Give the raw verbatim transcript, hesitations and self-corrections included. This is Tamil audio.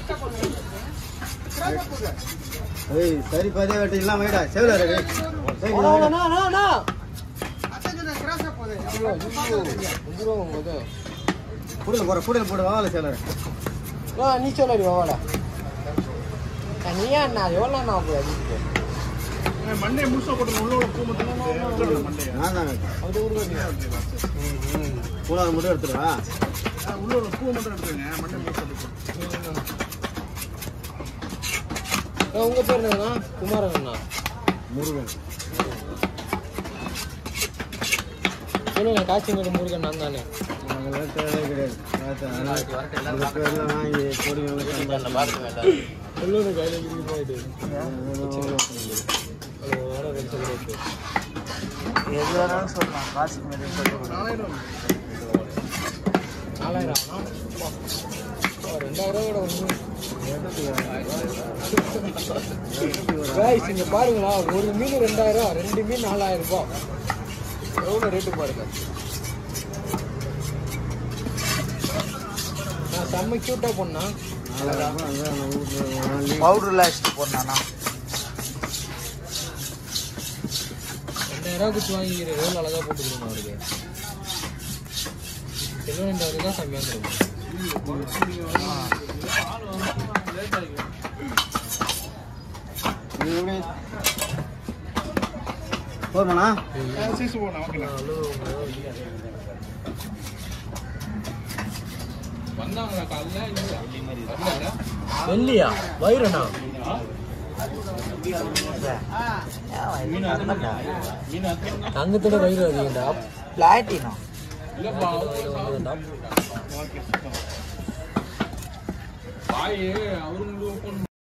ஏய் சரி பாதே வெட்டி இல்ல வைடா சேவல ready no no no no அத்தஞ்சு கிராஸ் போதே வந்துரும் போதே புடில போற புடில போடு வாவல சேவல வா நீ சொல்லடி வாவல நீயா நான் எவ்வளவு நான் போய் அடிச்சு மண்டே முழுசா போட்டு உள்ள பூ மட்டும் மண்டே நான் தான் அது ஊர்ல பூல மட்டும் எடுத்துறா உள்ள பூ மட்டும் எடுத்துங்க மண்டே முழுசா போட்டு உங்க பேர் என்னன்னா குமாரன் அண்ணா முருகன் சொல்லுங்க காட்சிங்கோட முருகன் நான் தானே நாங்க தேவை கிடையாது எல்லாம் வாங்கி போடுங்க பாருங்க சொல்லுங்க கையில இருந்து போயிட்டு எது வேணாலும் சொல்லலாம் காசு மாதிரி சொல்லுங்க நாலாயிரம் நாலாயிரம் ரெண்டாயிரம் கூட ஒன்று இங்க பாருங்களா ஒரு மீன் ரெண்டாயிரம் ரெண்டு மீன் நாலாயிரம் ரூபாய் எவ்வளோ ரேட்டு பாருங்க நான் செம்ம கியூட்டா பண்ணா பவுடர் லாஸ்ட் போடணா ரெண்டாயிரம் ரூபா குச்சி வாங்கிக்கிறேன் எவ்வளோ அழகா போட்டுக்கணும் அவருக்கு எவ்வளோ ரெண்டாயிரம் தான் கம்மியாக இருக்கும் போதுமாண்ணா சீசு போடலாம் ஓகேண்ணா வெள்ளியா வைரண்ணா தங்கத்தோட வயிறு அதிகம்டா பிளாட்டினம் பாய் அவரு